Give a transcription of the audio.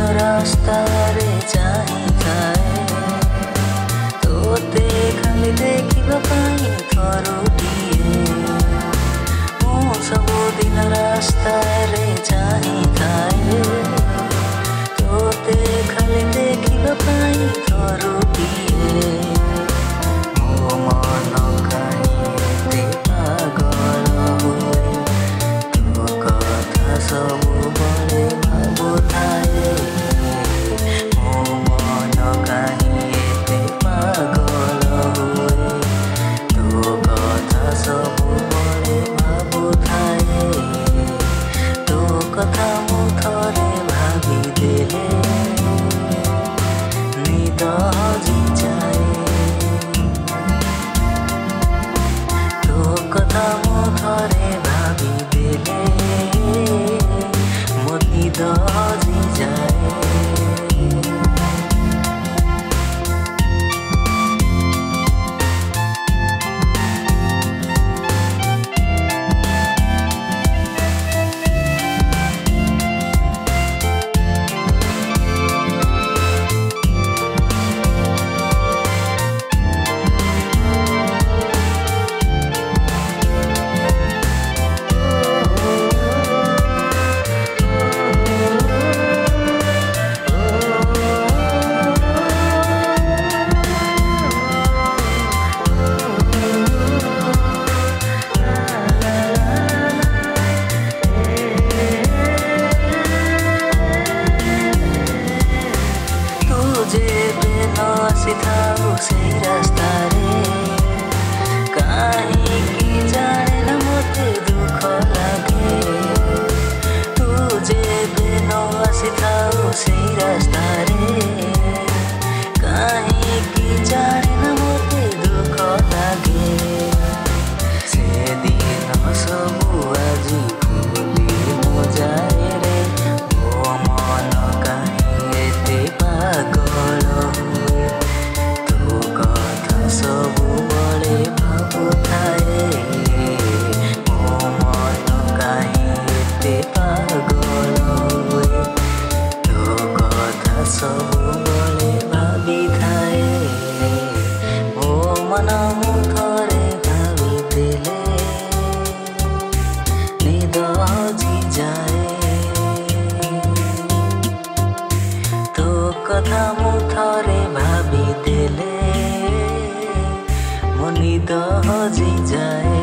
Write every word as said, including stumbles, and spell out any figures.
रास्ता रे चाही थाए तोते खाली देखिबा पाई थरुटिए मु सबु दिन रास्ता रे चाही थाए तोते खाली देखिबा पाई थरुटिए मो मन काहे एते पागल हुए तो कथा सबु बड़े भाबुथाए मो मन काहे एते पागल हुए तो कथा सबु बड़े भाबुथाए तो कथा मु थरे भाबी देले निद हजि जाए तो कथा मु थरे भाबी देले मो निद हजि जाए। से रास्ता रे काहे की जाने न मते दुख लागे तुझे बिना आसिथाऊ से रास्ता रे काहे की जाने न मते दुख लागे से दिन सबु आजि भूली मो जाए रे मो मन काहे एते पागल हुए तो कथा सबु बड़े भाबुथाए मो मन काहे एते पागल हुए तो कथा सबु बड़े भाबी थाए मो मन मु थरे भाबी देले निद हजि जाए तो कथा मु थरे भाबी देले मो निद हजि जाए।